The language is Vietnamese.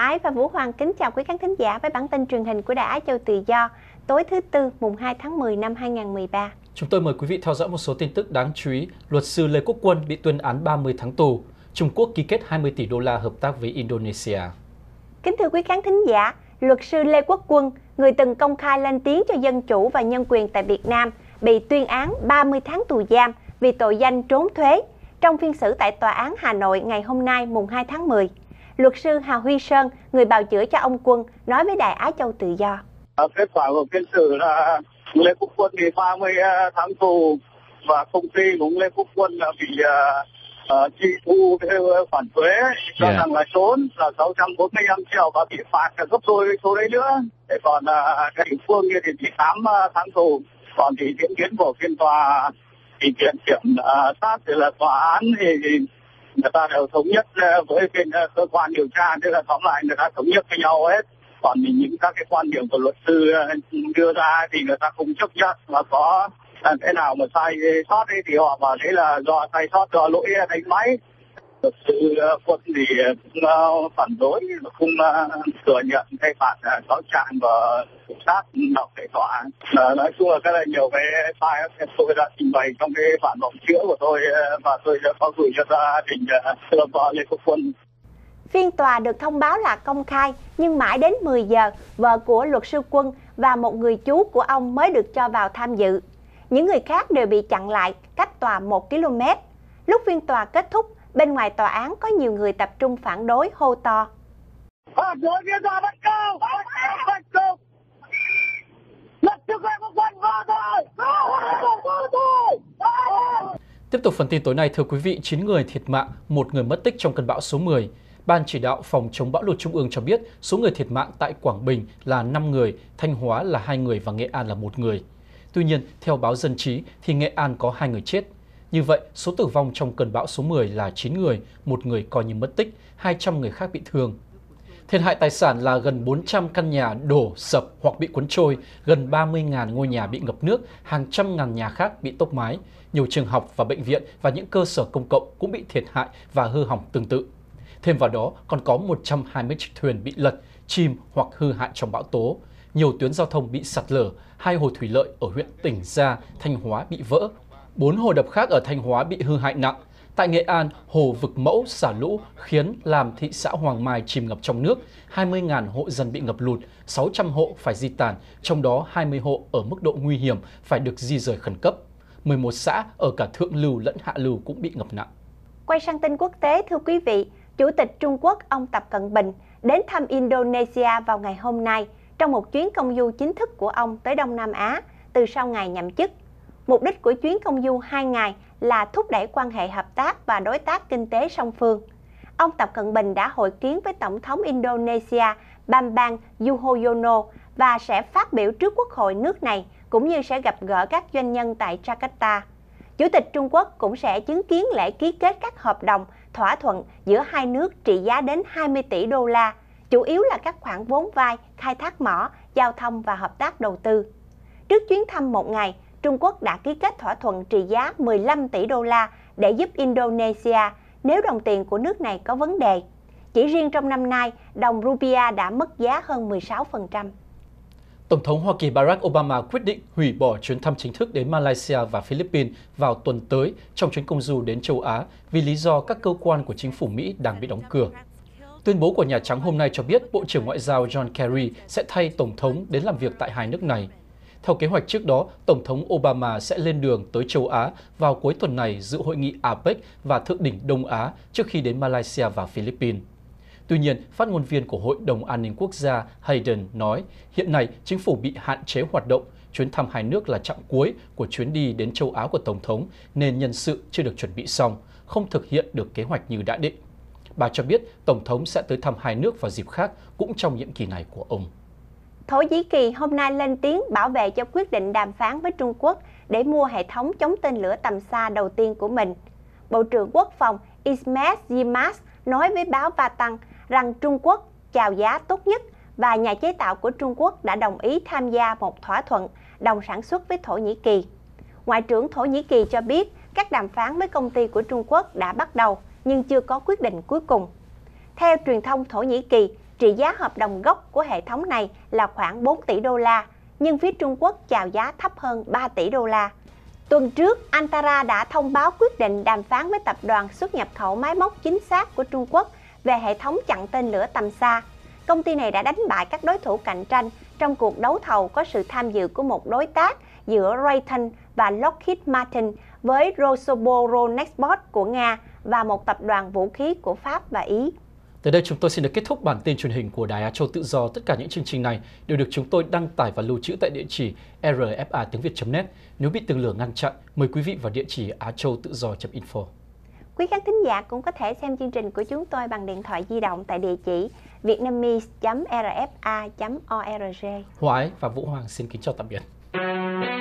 Ái và Vũ Hoàng kính chào quý khán thính giả với bản tin truyền hình của Đài Á Châu Tự Do tối thứ Tư mùng 2 tháng 10 năm 2013. Chúng tôi mời quý vị theo dõi một số tin tức đáng chú ý. Luật sư Lê Quốc Quân bị tuyên án 30 tháng tù. Trung Quốc ký kết 20 tỷ đô la hợp tác với Indonesia. Kính thưa quý khán thính giả, luật sư Lê Quốc Quân, người từng công khai lên tiếng cho dân chủ và nhân quyền tại Việt Nam, bị tuyên án 30 tháng tù giam vì tội danh trốn thuế trong phiên xử tại Tòa án Hà Nội ngày hôm nay mùng 2 tháng 10. Luật sư Hà Huy Sơn, người bào chữa cho ông Quân, nói với Đài Á Châu Tự Do. Kết quả của phiên xử là Lê Quốc Quân bị 30 tháng tù và công ty của Lê Quốc Quân là bị truy thu theo khoản thuế cho rằng là trốn là 645 triệu và bị phạt gấp đôi số đấy nữa. Thế còn cái địa phương thì chỉ 8 tháng tù. Còn thì diễn biến của phiên tòa thì kiểm sát thì là tòa án thì người ta đều thống nhất với bên cơ quan điều tra, tức là tóm lại người ta thống nhất với nhau hết. Còn những các cái quan điểm của luật sư đưa ra thì người ta không chấp nhận, mà có cái nào mà sai sót ấy thì họ bảo đấy là do sai sót, do lỗi đánh máy. Luật sư Quân thì cũng phản đối, không thừa nhận cái phạt cáo trạng và kiểm sát đọc tại tòa. Nói chung là cái là nhiều cái sai tôi đã trình bày trong cái bản luận chữa của tôi và tôi đã có gửi cho gia đình vợ Lê Quốc Quân. Phiên tòa được thông báo là công khai, nhưng mãi đến 10 giờ, vợ của luật sư Quân và một người chú của ông mới được cho vào tham dự. Những người khác đều bị chặn lại cách tòa 1 km. Lúc phiên tòa kết thúc, bên ngoài tòa án có nhiều người tập trung phản đối hô to. Tiếp tục phần tin tối nay, thưa quý vị, 9 người thiệt mạng, 1 người mất tích trong cơn bão số 10. Ban chỉ đạo phòng chống bão lụt Trung ương cho biết số người thiệt mạng tại Quảng Bình là 5 người, Thanh Hóa là 2 người và Nghệ An là 1 người. Tuy nhiên, theo báo Dân trí thì Nghệ An có 2 người chết. Như vậy, số tử vong trong cơn bão số 10 là 9 người, 1 người coi như mất tích, 200 người khác bị thương. Thiệt hại tài sản là gần 400 căn nhà đổ, sập hoặc bị cuốn trôi, gần 30.000 ngôi nhà bị ngập nước, hàng trăm ngàn nhà khác bị tốc mái. Nhiều trường học và bệnh viện và những cơ sở công cộng cũng bị thiệt hại và hư hỏng tương tự. Thêm vào đó, còn có 120 chiếc thuyền bị lật, chìm hoặc hư hại trong bão tố. Nhiều tuyến giao thông bị sạt lở, 2 hồ thủy lợi ở huyện Tỉnh Gia, Thanh Hóa bị vỡ. 4 hồ đập khác ở Thanh Hóa bị hư hại nặng. Tại Nghệ An, hồ Vực Mẫu xả lũ khiến làm thị xã Hoàng Mai chìm ngập trong nước, 20.000 hộ dân bị ngập lụt, 600 hộ phải di tản, trong đó 20 hộ ở mức độ nguy hiểm phải được di rời khẩn cấp. 11 xã ở cả thượng lưu lẫn hạ lưu cũng bị ngập nặng. Quay sang tin quốc tế, thưa quý vị, Chủ tịch Trung Quốc ông Tập Cận Bình đến thăm Indonesia vào ngày hôm nay trong một chuyến công du chính thức của ông tới Đông Nam Á từ sau ngày nhậm chức. Mục đích của chuyến công du 2 ngày là thúc đẩy quan hệ hợp tác và đối tác kinh tế song phương. Ông Tập Cận Bình đã hội kiến với Tổng thống Indonesia Bambang Yudhoyono và sẽ phát biểu trước Quốc hội nước này, cũng như sẽ gặp gỡ các doanh nhân tại Jakarta. Chủ tịch Trung Quốc cũng sẽ chứng kiến lễ ký kết các hợp đồng, thỏa thuận giữa hai nước trị giá đến 20 tỷ đô la, chủ yếu là các khoản vốn vay, khai thác mỏ, giao thông và hợp tác đầu tư. Trước chuyến thăm một ngày, Trung Quốc đã ký kết thỏa thuận trị giá 15 tỷ đô la để giúp Indonesia nếu đồng tiền của nước này có vấn đề. Chỉ riêng trong năm nay, đồng rupia đã mất giá hơn 16%. Tổng thống Hoa Kỳ Barack Obama quyết định hủy bỏ chuyến thăm chính thức đến Malaysia và Philippines vào tuần tới trong chuyến công du đến châu Á vì lý do các cơ quan của chính phủ Mỹ đang bị đóng cửa. Tuyên bố của Nhà Trắng hôm nay cho biết Bộ trưởng Ngoại giao John Kerry sẽ thay Tổng thống đến làm việc tại hai nước này. Theo kế hoạch trước đó, Tổng thống Obama sẽ lên đường tới châu Á vào cuối tuần này dự hội nghị APEC và thượng đỉnh Đông Á trước khi đến Malaysia và Philippines. Tuy nhiên, phát ngôn viên của Hội đồng An ninh Quốc gia Hayden nói hiện nay chính phủ bị hạn chế hoạt động, chuyến thăm hai nước là chặng cuối của chuyến đi đến châu Á của Tổng thống nên nhân sự chưa được chuẩn bị xong, không thực hiện được kế hoạch như đã định. Bà cho biết Tổng thống sẽ tới thăm hai nước vào dịp khác cũng trong nhiệm kỳ này của ông. Thổ Nhĩ Kỳ hôm nay lên tiếng bảo vệ cho quyết định đàm phán với Trung Quốc để mua hệ thống chống tên lửa tầm xa đầu tiên của mình. Bộ trưởng Quốc phòng Ismet Yilmaz nói với báo Vatan rằng Trung Quốc chào giá tốt nhất và nhà chế tạo của Trung Quốc đã đồng ý tham gia một thỏa thuận đồng sản xuất với Thổ Nhĩ Kỳ. Ngoại trưởng Thổ Nhĩ Kỳ cho biết các đàm phán với công ty của Trung Quốc đã bắt đầu nhưng chưa có quyết định cuối cùng. Theo truyền thông Thổ Nhĩ Kỳ, Trị giá hợp đồng gốc của hệ thống này là khoảng 4 tỷ đô la, nhưng phía Trung Quốc chào giá thấp hơn 3 tỷ đô la. Tuần trước, Antara đã thông báo quyết định đàm phán với tập đoàn xuất nhập khẩu máy móc chính xác của Trung Quốc về hệ thống chặn tên lửa tầm xa. Công ty này đã đánh bại các đối thủ cạnh tranh trong cuộc đấu thầu có sự tham dự của một đối tác giữa Raytheon và Lockheed Martin với Rosoboronexport của Nga và một tập đoàn vũ khí của Pháp và Ý. Tới đây chúng tôi xin được kết thúc bản tin truyền hình của Đài Á Châu Tự Do. Tất cả những chương trình này đều được chúng tôi đăng tải và lưu trữ tại địa chỉ rfa.tiếng.việt.net. Nếu bị tường lửa ngăn chặn, mời quý vị vào địa chỉ achouttự-do.info. Quý khán thính giả cũng có thể xem chương trình của chúng tôi bằng điện thoại di động tại địa chỉ vietnamese.rfa.org. Hòa Ái và Vũ Hoàng xin kính chào tạm biệt.